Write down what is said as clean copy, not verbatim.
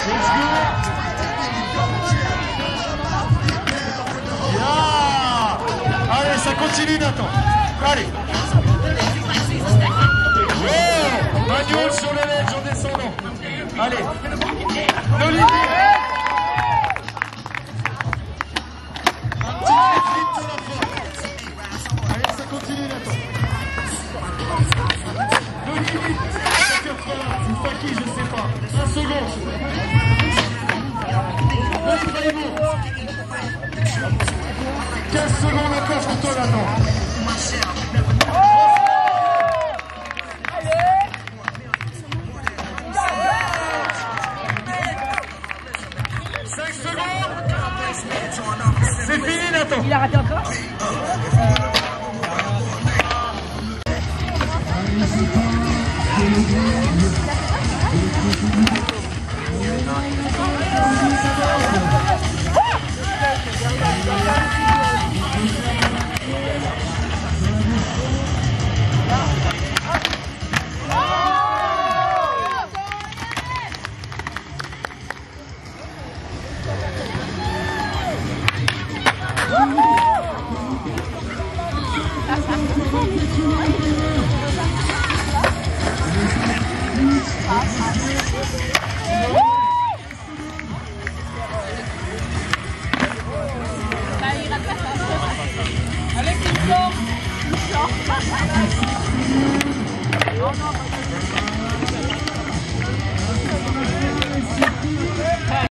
Let's go. Yeah. Allez, ça continue, Nathan. Allez. Oh, manuel sur le ledge en descendant. Allez. Olivier. Continue, Nathan. Ou pas qui, je sais pas. 1 seconde. Notre Raymond. 15 secondes encore pour toi, Nathan. C'est fini, Nathan. Il a raté encore. Ah,